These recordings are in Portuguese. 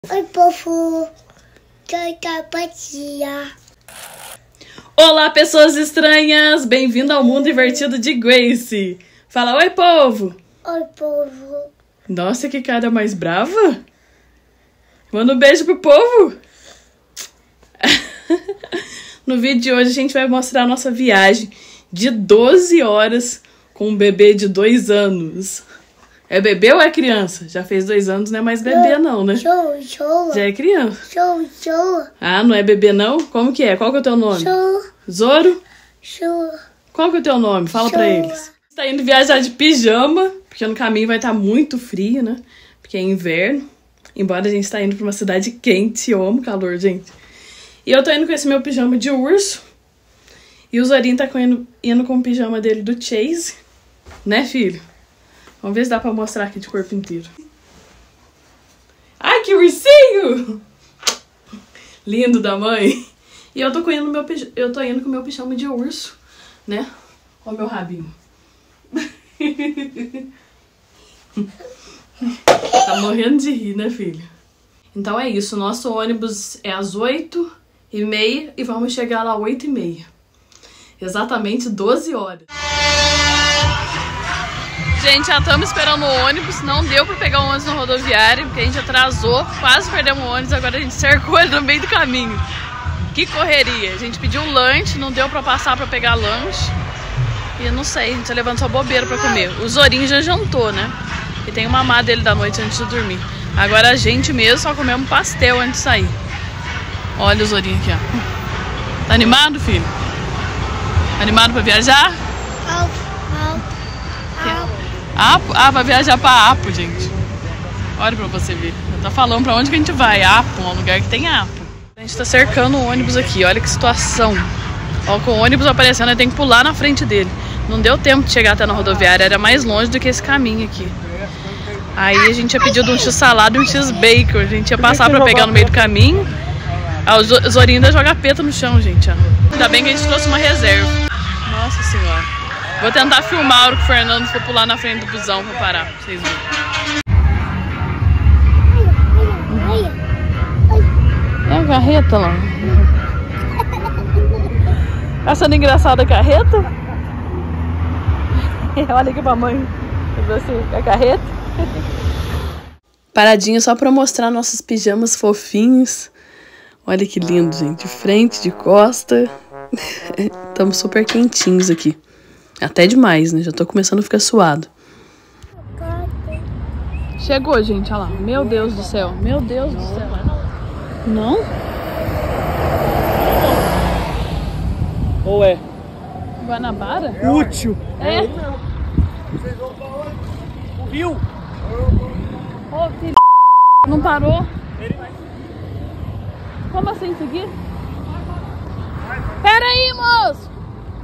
Oi, povo. Tia. Olá, pessoas estranhas! Bem-vindo ao mundo invertido de Grace. Fala, oi, povo! Oi, povo. Nossa, que cara mais brava! Manda um beijo pro povo! No vídeo de hoje a gente vai mostrar a nossa viagem de 12 horas com um bebê de 2 anos. É bebê ou é criança? Já fez 2 anos, não é mais bebê não, né? Show. Já é criança. Show. Ah, não é bebê não? Como que é? Qual que é o teu nome? Zoro? Show. Qual que é o teu nome? Fala pra eles. Tá indo viajar de pijama, porque no caminho vai estar muito frio, né? Porque é inverno. Embora a gente tá indo pra uma cidade quente, eu amo calor, gente. E eu tô indo com esse meu pijama de urso. E o Zorinho tá indo com o pijama dele do Chase. Né, filho? Vamos ver se dá pra mostrar aqui de corpo inteiro. Ai, que ursinho! Lindo da mãe. E eu tô indo com o meu pijama de urso, né? Olha o meu rabinho. Tá morrendo de rir, né, filho? Então é isso. Nosso ônibus é às 8h30 e vamos chegar lá às 8h30. Exatamente 12 horas. Gente, já estamos esperando o ônibus. Não deu pra pegar o ônibus na rodoviária, porque a gente atrasou. Quase perdemos o ônibus, agora a gente cercou ele no meio do caminho. Que correria. A gente pediu um lanche, não deu pra passar pra pegar lanche. E não sei, a gente levantou bobeira pra comer. O Zorinho já jantou, né? E tem uma mamá dele da noite antes de dormir. Agora a gente mesmo só comemos pastel antes de sair. Olha o Zorinho aqui, ó. Tá animado, filho? Animado pra viajar? Apo? Ah, vai viajar pra Apo, gente. Olha pra você ver. Eu tô falando pra onde que a gente vai. Apo, um lugar que tem Apo. A gente tá cercando o ônibus aqui, olha que situação. Ó, com o ônibus aparecendo, eu tenho que pular na frente dele. Não deu tempo de chegar até na rodoviária, era mais longe do que esse caminho aqui. Aí a gente tinha pedido um x-salada e um x-bacon. A gente ia passar pra pegar no meio do caminho. Ah, o Zorinho ainda joga peta no chão, gente, ó. Ainda bem que a gente trouxe uma reserva. Nossa senhora. Vou tentar filmar a hora que o Fernando for pular na frente do busão pra parar, pra vocês verem. É a carreta lá. Tá achando engraçada a carreta? Olha aqui pra mãe. Assim, a carreta. Paradinha só pra mostrar nossos pijamas fofinhos. Olha que lindo, gente. De frente, de costa. Estamos super quentinhos aqui. Até demais, né? Já tô começando a ficar suado. Chegou, gente. Olha lá. Meu Deus do céu. Meu Deus do céu. Não? Ou é? Guanabara? Útil. É. Vocês vão pra onde? O rio. Ô, filho. Não parou? Como assim seguir? Pera aí, moço!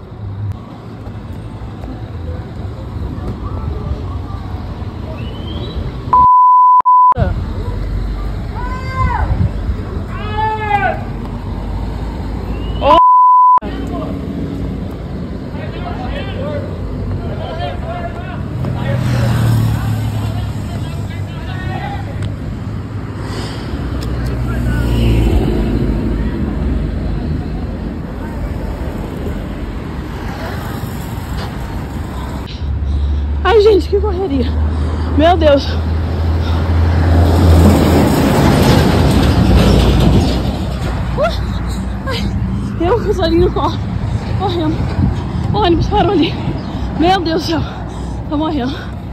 Ai, gente, que correria. Meu Deus. Ai, eu com o Zorinho correndo. O ônibus parou ali. Meu Deus do céu. Tô morrendo.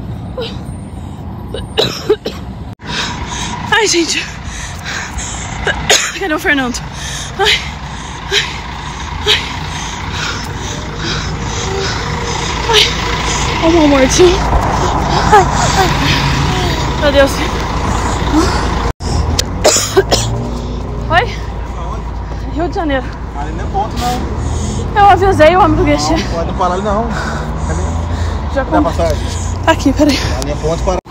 Ai, gente. Cadê o Fernando? Ai. Olha o meu mortinho. Meu Deus. Oi? Rio de Janeiro. Ali não é ponto, não. Eu avisei o homem do guichê. Não pode parar ali, não. Já Cadê a passagem? Aqui, peraí. Ali é ponto para.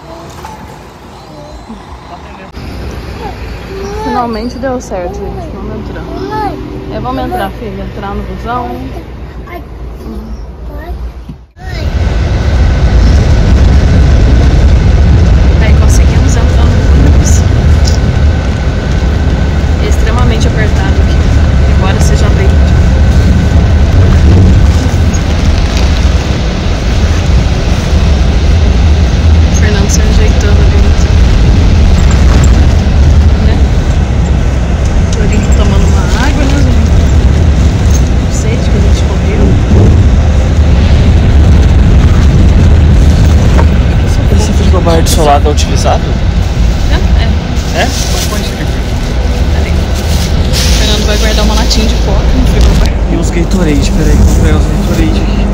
Finalmente deu certo, gente. Vamos entrar. Vamos entrar, filha. Entrar no busão. Aí conseguimos entrar no ônibus. ar-condicionado solar é utilizado? É. É? Mas põe isso aqui. Peraí. O Fernando vai guardar uma latinha de coca no frigobar. E uns Gatorade, peraí, vou pegar os Gatorade aqui.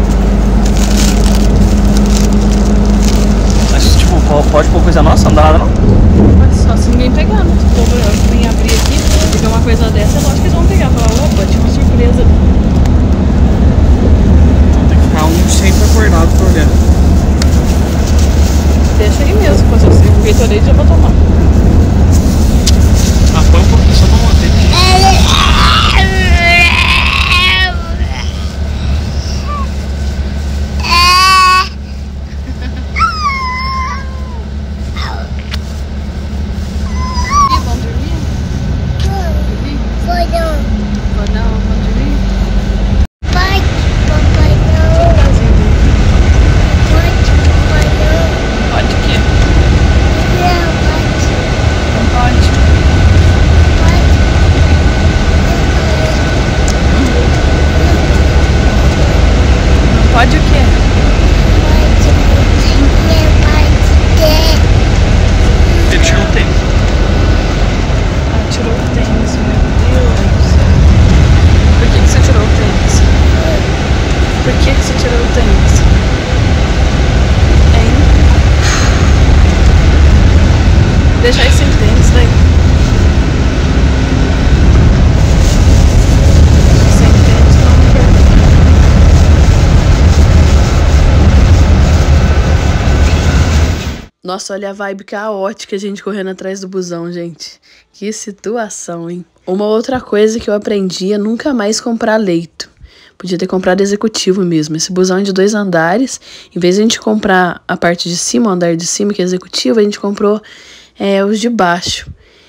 Mas tipo, pode pôr coisa nossa? Não dá nada não? Mas só se ninguém pegar, né? Se o povo vir abrir aqui, pegar uma coisa dessa, eu acho que eles vão pegar. Falar, opa, tinha uma surpresa. Então tem que ficar sempre acordado pra olhar. Deixa aí mesmo, quando o Gatorade já vou tomar. Ah, põe um pouquinho só pra manter. Vamos dormir? Dormir? Foi não. Vou não, vamos dormir? Vai, papai não. Pode, papai não. Pode o quê? Não, pode. Não pode. Não pode o quê? Ele tirou o tênis. Ah, tirou o tênis, meu Deus. Por que você tirou o tênis? Por que você tirou o tênis? Hein? Deixa aí sem tênis daí. Sem tênis não quero. Nossa, olha a vibe caótica, a gente correndo atrás do busão, gente. Que situação, hein? Uma outra coisa que eu aprendi é nunca mais comprar leito. Podia ter comprado executivo mesmo. Esse busão é de 2 andares. Em vez de a gente comprar a parte de cima, o andar de cima, que é executivo, a gente comprou os de baixo.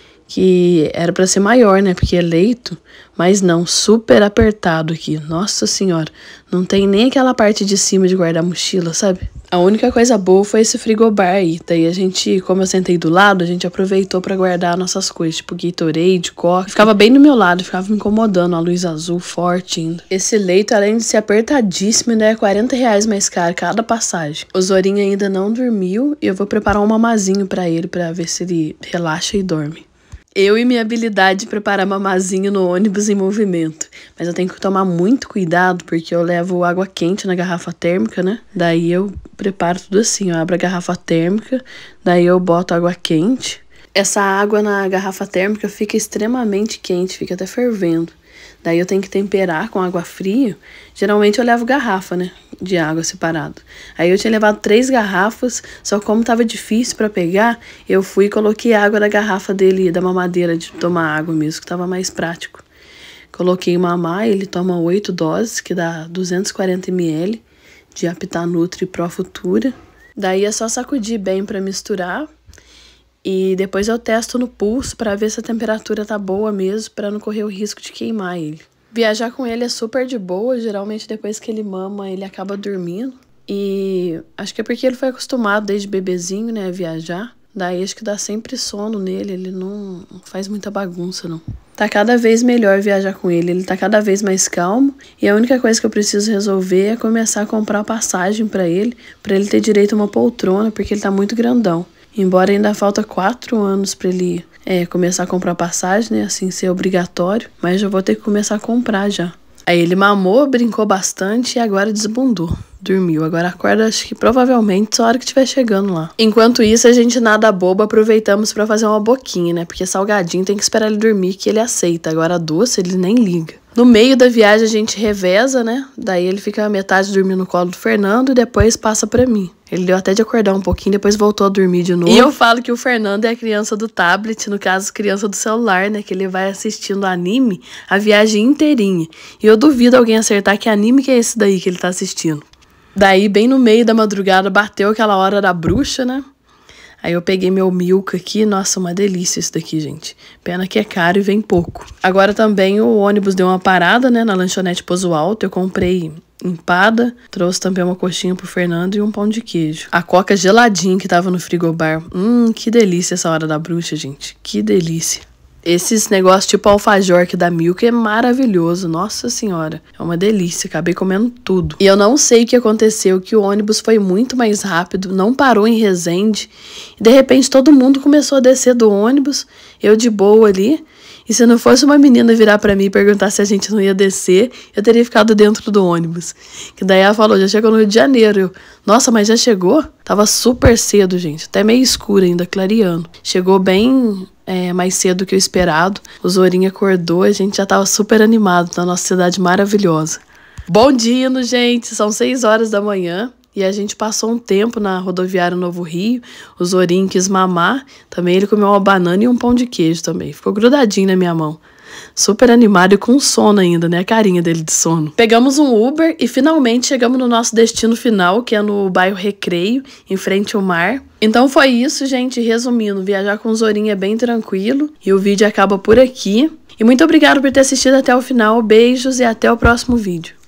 Que era pra ser maior, né? Porque é leito. Mas não, super apertado aqui. Nossa senhora. Não tem nem aquela parte de cima de guardar mochila, sabe? A única coisa boa foi esse frigobar aí. Daí a gente, como eu sentei do lado, a gente aproveitou pra guardar nossas coisas. Tipo Gatorade, Coca. Ficava bem do meu lado, ficava me incomodando. A luz azul forte ainda. Esse leito, além de ser apertadíssimo, ainda é R$40 mais caro cada passagem. O Zorinho ainda não dormiu e eu vou preparar um mamazinho pra ele pra ver se ele relaxa e dorme. Eu e minha habilidade de preparar mamazinho no ônibus em movimento. Mas eu tenho que tomar muito cuidado, porque eu levo água quente na garrafa térmica, né? Daí eu preparo tudo assim, eu abro a garrafa térmica, daí eu boto água quente. Essa água na garrafa térmica fica extremamente quente, fica até fervendo. Daí eu tenho que temperar com água fria. Geralmente eu levo garrafa, né? De água separado. Aí eu tinha levado 3 garrafas, só como tava difícil pra pegar, eu fui e coloquei água da garrafa dele, da mamadeira de tomar água mesmo, que tava mais prático. Coloquei mamar, ele toma 8 doses, que dá 240 ml de Aptanutri Pro Futura. Daí é só sacudir bem pra misturar. E depois eu testo no pulso pra ver se a temperatura tá boa mesmo, pra não correr o risco de queimar ele. Viajar com ele é super de boa, geralmente depois que ele mama, ele acaba dormindo. E acho que é porque ele foi acostumado desde bebezinho, né, a viajar. Daí acho que dá sempre sono nele, ele não faz muita bagunça, não. Tá cada vez melhor viajar com ele tá cada vez mais calmo. E a única coisa que eu preciso resolver é começar a comprar passagem pra ele ter direito a uma poltrona, porque ele tá muito grandão. Embora ainda falta 4 anos pra ele começar a comprar passagem, né? Assim, ser obrigatório. Mas já vou ter que começar a comprar já. Aí ele mamou, brincou bastante e agora desbundou. Dormiu. Agora acorda, acho que provavelmente só a hora que estiver chegando lá. Enquanto isso, a gente nada boba, aproveitamos pra fazer uma boquinha, né? Porque salgadinho tem que esperar ele dormir que ele aceita. Agora doce, ele nem liga. No meio da viagem a gente reveza, né? Daí ele fica metade dormindo no colo do Fernando e depois passa pra mim. Ele deu até de acordar um pouquinho, depois voltou a dormir de novo. E eu falo que o Fernando é a criança do tablet, no caso, criança do celular, né? Que ele vai assistindo anime a viagem inteirinha. E eu duvido alguém acertar que anime que é esse daí que ele tá assistindo. Daí, bem no meio da madrugada, bateu aquela hora da bruxa, né? Aí eu peguei meu Milka aqui, nossa, uma delícia isso daqui, gente. Pena que é caro e vem pouco. Agora também o ônibus deu uma parada, né, na lanchonete Pouso Alto. Eu comprei empada, trouxe também uma coxinha pro Fernando e um pão de queijo. A coca geladinha que tava no frigobar. Que delícia essa hora da bruxa, gente. Que delícia. Esses negócios tipo alfajor que da Milk é maravilhoso. Nossa senhora, é uma delícia. Acabei comendo tudo. E eu não sei o que aconteceu, que o ônibus foi muito mais rápido, não parou em Resende. E de repente todo mundo começou a descer do ônibus, eu de boa ali. E se não fosse uma menina virar pra mim e perguntar se a gente não ia descer, eu teria ficado dentro do ônibus. Que daí ela falou, já chegou no Rio de Janeiro. Eu, nossa, mas já chegou? Tava super cedo, gente. Até meio escuro ainda, clareando. Chegou bem mais cedo que o esperado. O Zorinho acordou, a gente já tava super animado na nossa cidade maravilhosa. Bom dia, gente! São 6 horas da manhã. E a gente passou um tempo na rodoviária Novo Rio. O Zorinho quis mamar. Também ele comeu uma banana e um pão de queijo também. Ficou grudadinho na minha mão. Super animado e com sono ainda, né? A carinha dele de sono. Pegamos um Uber e finalmente chegamos no nosso destino final, que é no bairro Recreio, em frente ao mar. Então foi isso, gente. Resumindo, viajar com o Zorinho é bem tranquilo. E o vídeo acaba por aqui. E muito obrigada por ter assistido até o final. Beijos e até o próximo vídeo.